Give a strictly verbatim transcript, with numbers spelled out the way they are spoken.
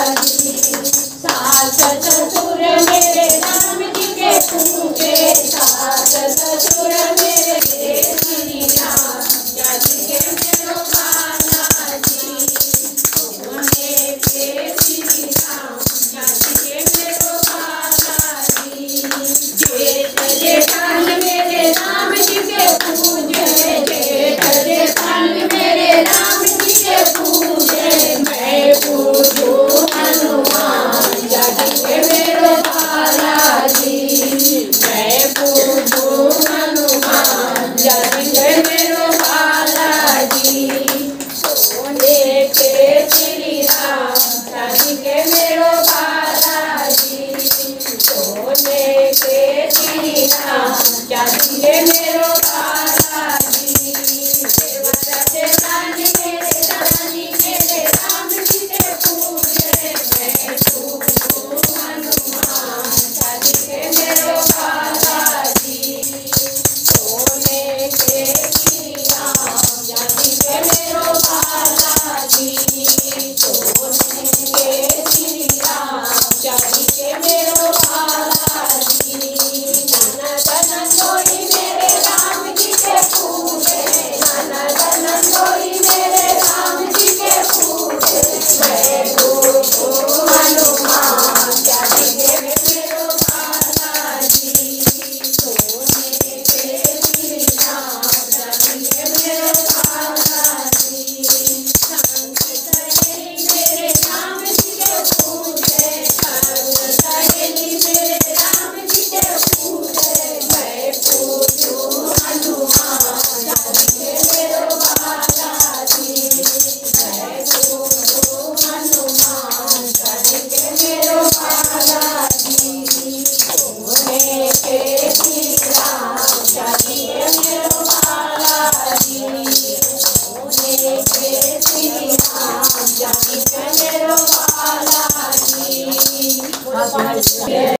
जी। सास ससुर मेरे राम जी के पूजे, सास ससुर मेरे श्री राम जी के मेरो बाला जी। सोने के श्री राम जी के मेरो बाला जी। जेठ जेठान मेरे राम जी के पूजे, जेठ जेठान मेरे राम जी के पूजे। मैं पूजू हनुमान जी के मेरो बाला जी। मैं पूजू हनुमान जी के मेरो बाला जी। सोने के श्री राम जी के मेरो बाला जी। सोने के श्री राम जी के मेरो बाला जी। रानी मेरे रानी मेरे राम जी के पूजे, मैं पूजू हनुमान जी के मेरो बाला जी। सोने के श्री राम जी के मेरो बाला जी। सोने के श्री राम जी के मेरो बाला जी। ननद नंदोई मेरे राम जी के पूजे, ननद नंदोई मेरे राम जी के पूजे। मैं पूजू हनुमान जी के मेरो बाला जी। सोने के श्री राम जी के मेरो बाला जी। संग सहेली मेरे राम जी के पूजे, संग सहेली मेरे राम जी के पूजे। मैं पूजू हनुमान जी के मेरो बाला जी। मैं पूजू हनुमान जी के मेरो बाला जी। सोने के श्री राम जी के मेरो बाला जी। सोने के श्री राम जी के मेरो बाला जी।